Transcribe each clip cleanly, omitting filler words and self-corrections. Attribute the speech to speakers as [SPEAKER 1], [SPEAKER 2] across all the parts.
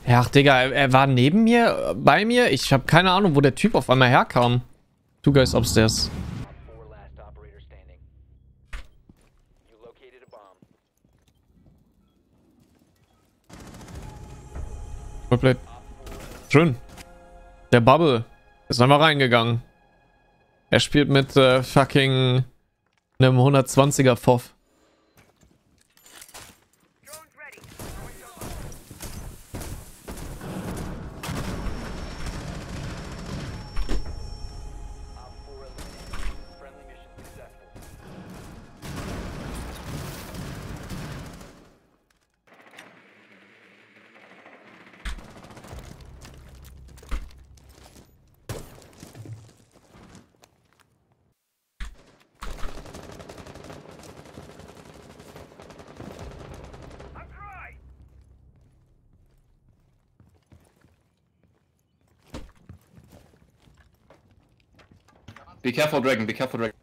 [SPEAKER 1] Ja, ach, Digga, er war neben mir, bei mir. Ich habe keine Ahnung, wo der Typ auf einmal herkam. Two guys upstairs. Webblade. Schön. Der Bubble ist einfach reingegangen. Er spielt mit fucking einem 120er Foff.
[SPEAKER 2] Be careful, Dragon, be careful, Dragon.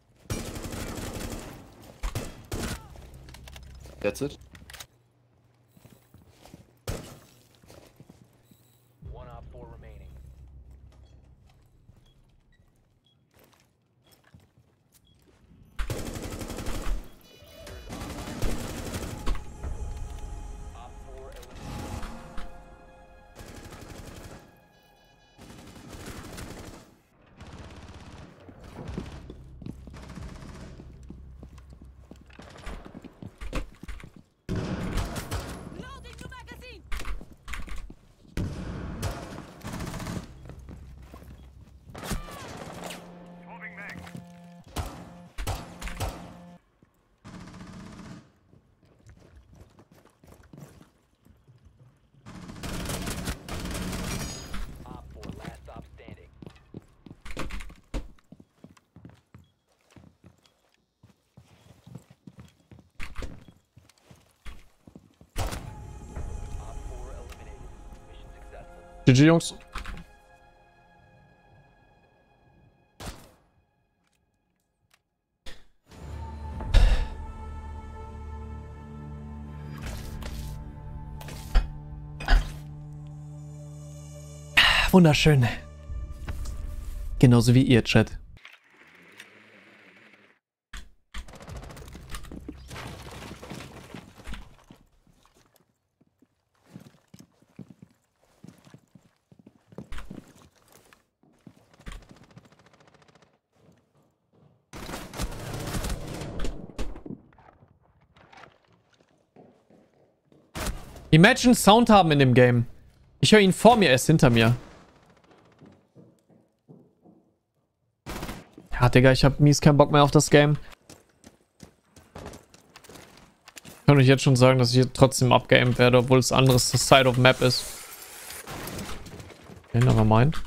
[SPEAKER 2] That's it.
[SPEAKER 3] One op 4 remaining. Op 4 eliminated.
[SPEAKER 4] Loading new magazine. Op 4 last stop standing. Op 4 eliminated. Mission successful.
[SPEAKER 1] GG, Jungs. Wunderschön. Genauso wie ihr, Chat. Imagine Sound haben in dem Game. Ich höre ihn vor mir, er ist hinter mir. Ja, Digga, ich hab mies keinen Bock mehr auf das Game. Ich kann euch jetzt schon sagen, dass ich hier trotzdem abgeaimt werde, obwohl es anderes Side of Map ist. Okay, never mind.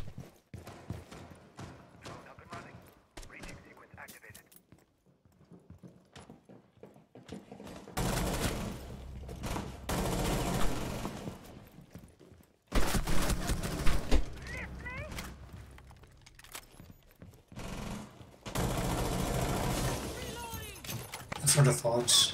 [SPEAKER 5] For the thoughts.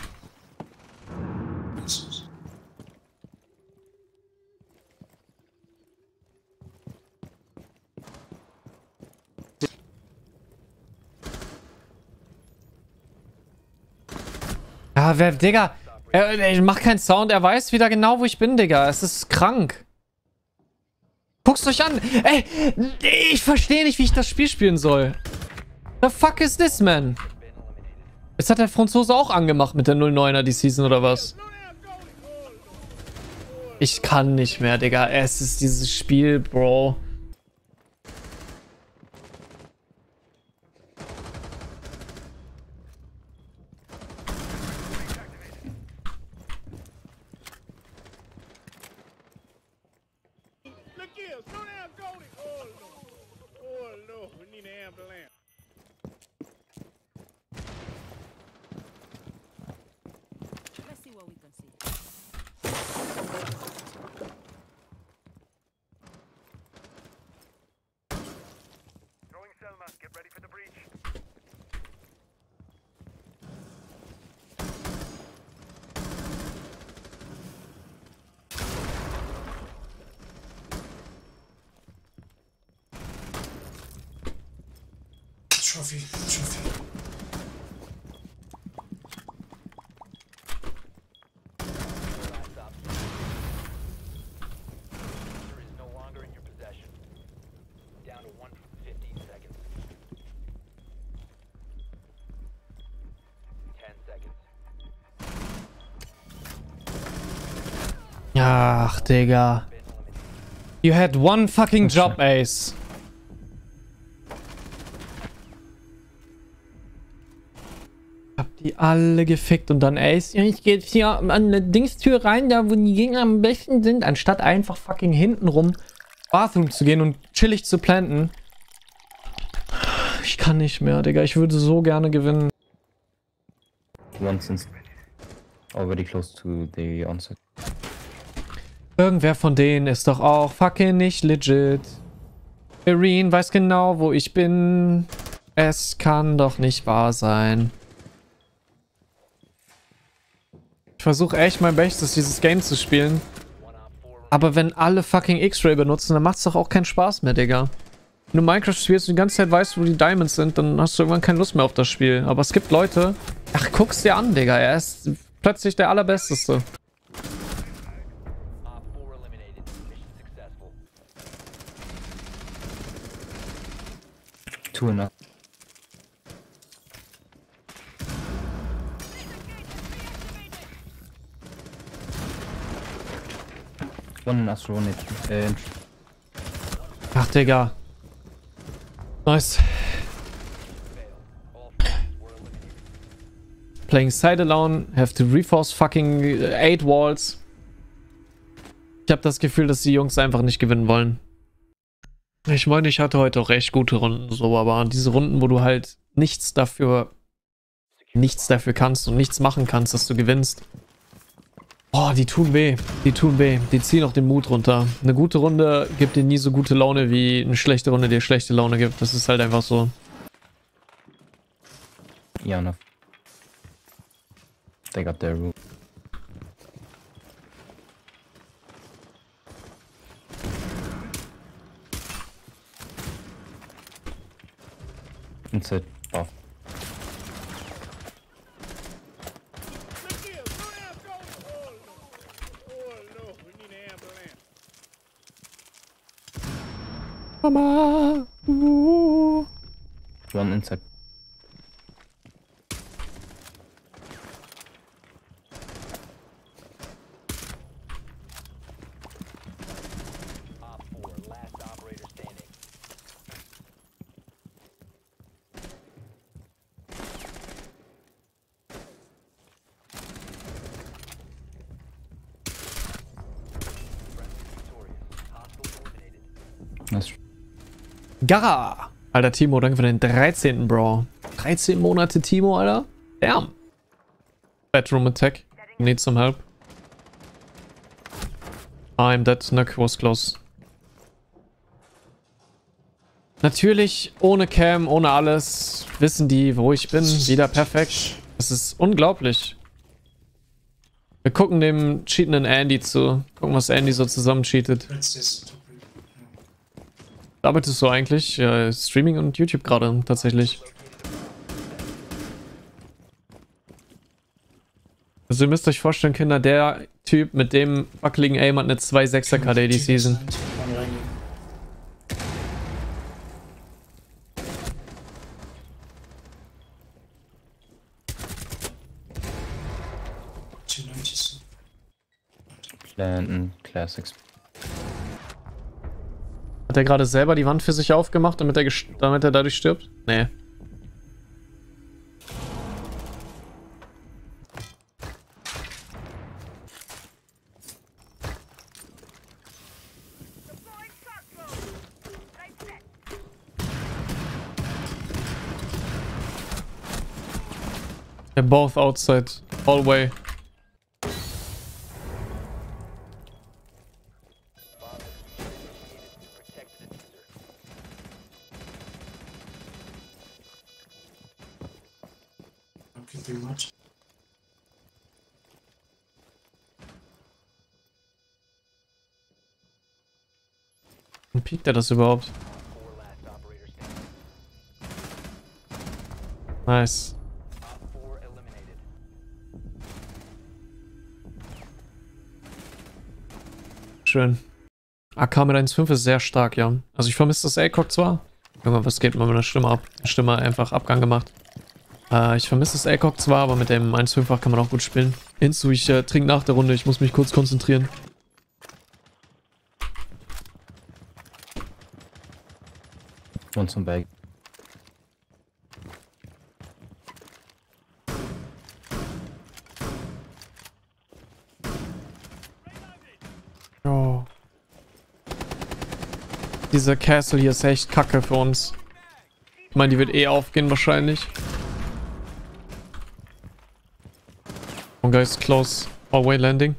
[SPEAKER 1] Ja, Digga, er macht keinen Sound, er weiß wieder genau, wo ich bin, Digga. Es ist krank. Guckt's euch an. Ey, ich verstehe nicht, wie ich das Spiel spielen soll. The fuck is this, man? Jetzt hat der Franzose auch angemacht mit der 09er die Season, oder was? Ich kann nicht mehr, Digga. Es ist dieses Spiel, Bro.
[SPEAKER 6] Look here, slow down, Goldie. Oh no. Oh no, we need an ambulance.
[SPEAKER 4] Let's see what we can see.
[SPEAKER 3] Throwing Selma. Get ready for the breach.
[SPEAKER 5] Trophy, Trophy.
[SPEAKER 3] Last stop. Diffuser is no longer in your possession. Down to 1:15 seconds. 10 seconds.
[SPEAKER 1] Ach, Digga.
[SPEAKER 3] Been eliminated.
[SPEAKER 1] You had one fucking job, Ace. Hab die alle gefickt und dann Ace. Ja, ich geh jetzt hier an eine Dingstür rein, da wo die Gegner am besten sind, anstatt einfach fucking hintenrum Bathroom zu gehen und chillig zu planten. Ich kann nicht mehr, Digga. Ich würde so gerne gewinnen.
[SPEAKER 7] One since already close to the onset.
[SPEAKER 1] Irgendwer von denen ist doch auch fucking nicht legit. Irene weiß genau, wo ich bin. Es kann doch nicht wahr sein. Ich versuche echt mein Bestes, dieses Game zu spielen. Aber wenn alle fucking X-Ray benutzen, dann macht's doch auch keinen Spaß mehr, Digga. Wenn du Minecraft spielst und die ganze Zeit weißt, wo die Diamonds sind, dann hast du irgendwann keine Lust mehr auf das Spiel. Aber es gibt Leute... Ach, guck's dir an, Digga. Er ist plötzlich der Allerbesteste.
[SPEAKER 3] Op 4 eliminated. Mission successful.
[SPEAKER 7] Two enough. One in Astro, one in
[SPEAKER 1] Ach, Digga. Nice.
[SPEAKER 3] All friendlies were eliminated.
[SPEAKER 1] Playing side alone, have to reforce fucking 8 walls. Ich habe das Gefühl, dass die Jungs einfach nicht gewinnen wollen. Ich meine, ich hatte heute auch echt gute Runden, so, aber diese Runden, wo du halt nichts dafür kannst und nichts machen kannst, dass du gewinnst. Oh, die tun weh. Die tun weh. Die ziehen auch den Mut runter. Eine gute Runde gibt dir nie so gute Laune, wie eine schlechte Runde dir schlechte Laune gibt. Das ist halt einfach so.
[SPEAKER 7] yeah, enough. They got their rule. Inside off.
[SPEAKER 6] Look here, go down, go. Oh no, we need an ambulance.
[SPEAKER 1] Mama.
[SPEAKER 7] One inside.
[SPEAKER 3] Op 4, last operator standing. Friendly victorious. Hostile eliminated.
[SPEAKER 7] Nice.
[SPEAKER 1] Gara! Alter, Timo, danke für den 13. Bro. 13 Monate Timo, Alter. Damn. Bedroom attack. Need some help. I'm dead. Neck was close. Natürlich, ohne Cam, ohne alles, wissen die, wo ich bin. Wieder perfekt. Das ist unglaublich. Wir gucken dem cheatenden Andy zu. Gucken, was Andy so zusammen cheatet.
[SPEAKER 5] Let's just top it.
[SPEAKER 1] Arbeitest du eigentlich? Ja, Streaming und YouTube gerade, tatsächlich. Also ihr müsst euch vorstellen, Kinder, der Typ mit dem wackeligen Aim hat eine 2,6er KD die Season.
[SPEAKER 5] One running. Two 90s.
[SPEAKER 7] Planten Classics.
[SPEAKER 1] Hat er gerade selber die Wand für sich aufgemacht, damit er dadurch stirbt? Nee. They're both outside, hallway.
[SPEAKER 3] Protect the diffuser.
[SPEAKER 5] Don't kill too much.
[SPEAKER 1] Wie piekt er das überhaupt?
[SPEAKER 3] 4 last operator standing.
[SPEAKER 1] Nice.
[SPEAKER 3] Op 4 eliminated.
[SPEAKER 1] Schön. AK mit 1.5 ist sehr stark, ja. Also ich vermisse das ACOG zwar. Junge, was geht mit meiner Stimme ab? Die Stimme einfach Abgang gemacht. Ich vermisse das ACOG zwar, aber mit dem 1.5 kann man auch gut spielen. Inzu, ich trinke nach der Runde. Ich muss mich kurz konzentrieren.
[SPEAKER 7] One some bag.
[SPEAKER 1] Oh. Dieser Castle hier ist echt kacke für uns. Ich meine, die wird eh aufgehen wahrscheinlich. One guy is close. Hallway landing.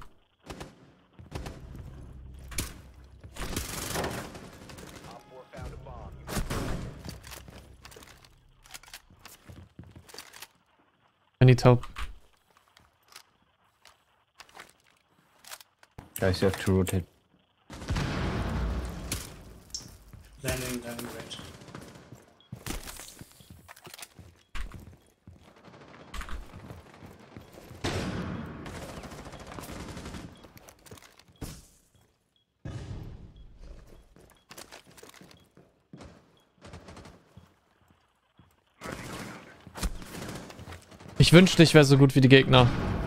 [SPEAKER 3] Op 4 found a bomb.
[SPEAKER 1] I need help.
[SPEAKER 7] Guys, you have to rotate.
[SPEAKER 5] Landing red.
[SPEAKER 1] Ich wünschte, ich wäre so gut wie die Gegner.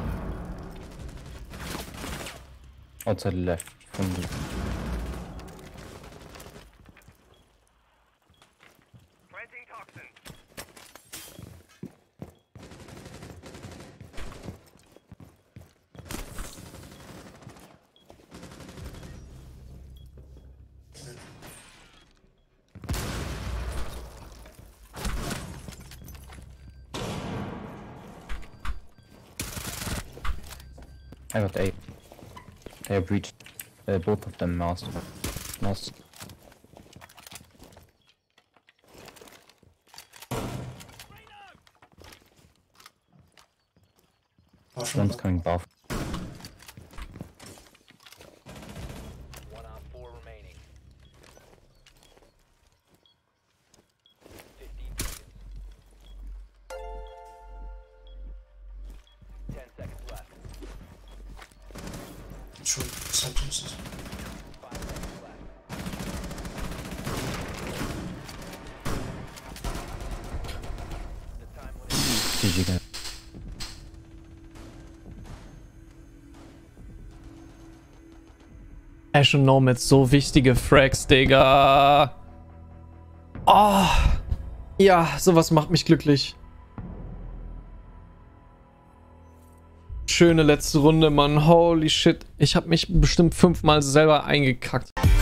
[SPEAKER 7] Outside left from the...
[SPEAKER 3] Planting toxin.
[SPEAKER 7] I got 8. They have breached. Both of them master. Lost. One's coming buff.
[SPEAKER 3] 1 Op 4 remaining. 15 seconds. 10 seconds left.
[SPEAKER 5] True sentences.
[SPEAKER 3] 5 seconds left. The time limit.
[SPEAKER 7] GG guys.
[SPEAKER 1] Ash und Nomads, so wichtige Frags, Digga. Oh. Ja, sowas macht mich glücklich. Schöne letzte Runde, Mann. Holy shit. Ich habe mich bestimmt 5-mal selber eingekackt.